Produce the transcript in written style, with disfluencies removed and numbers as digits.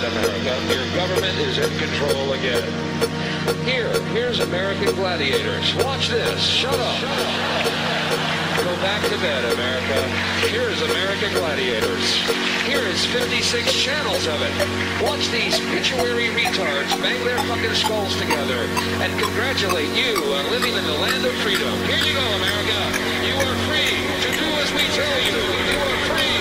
America. Your government is in control again. Here's American Gladiators. Watch this. Shut up. Go back to bed, America. Here's American Gladiators. Here is 56 channels of it. Watch these pituitary retards bang their fucking skulls together and congratulate you on living in the land of freedom. Here you go, America. You are free to do as we tell you. You are free.